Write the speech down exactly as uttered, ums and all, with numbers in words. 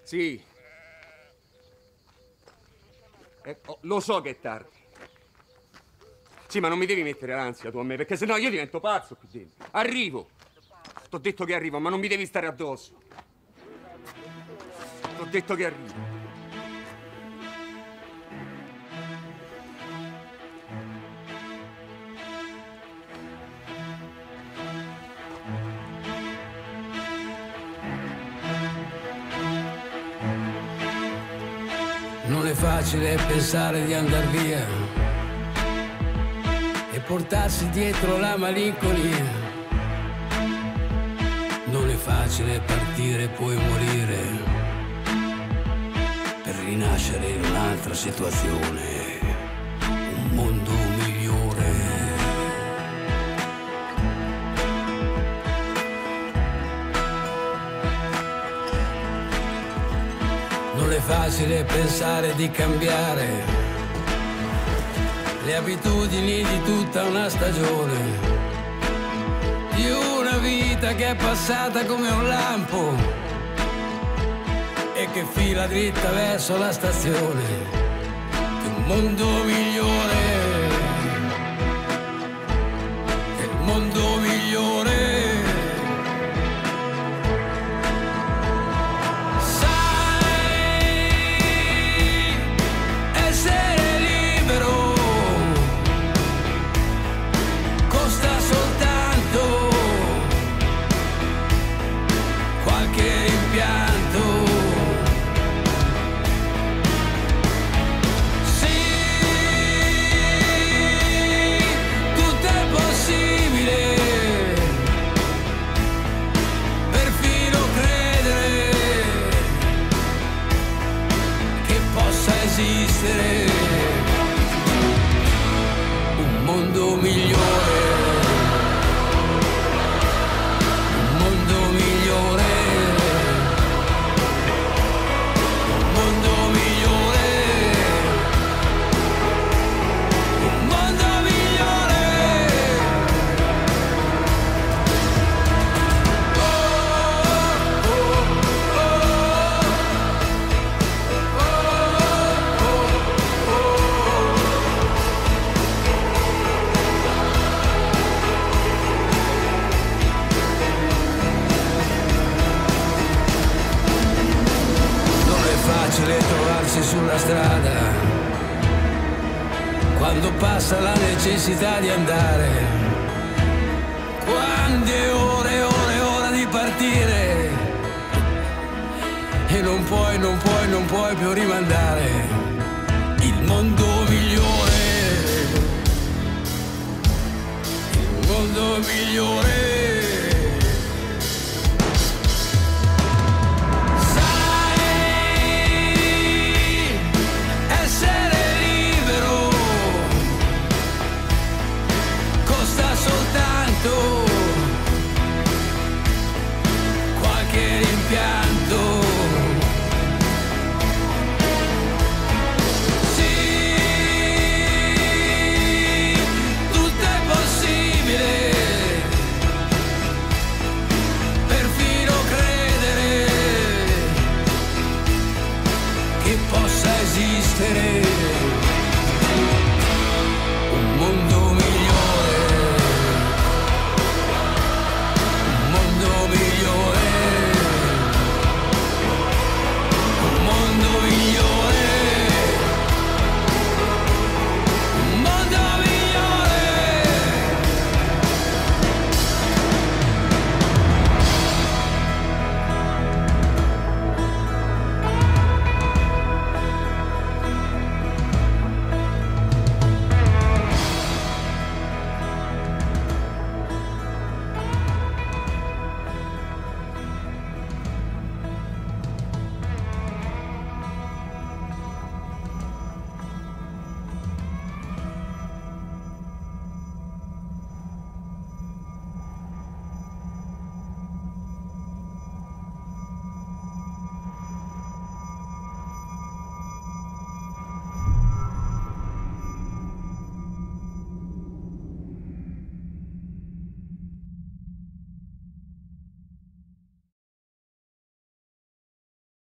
Sì. Eh, oh, lo so che è tardi. Sì, ma non mi devi mettere l'ansia tu a me, perché sennò io divento pazzo qui dentro. Arrivo. T'ho detto che arrivo, ma non mi devi stare addosso. T'ho detto che arrivo. Non è facile pensare di andar via e portarsi dietro la malinconia. Non è facile partire e poi morire per rinascere in un'altra situazione, un mondo migliore. Non è facile pensare di cambiare le abitudini di tutta una stagione, di una vita che è passata come un lampo e che fila dritta verso la stazione di un mondo migliore, il mondo migliore. Un mondo migliore, un mondo migliore, un mondo migliore, un mondo migliore. Oh, oh, facile trovarsi sulla strada quando passa la necessità di andare, quando è ora e ora e ora di partire e non puoi, non puoi, non puoi più rimandare. Il mondo migliore, il mondo migliore.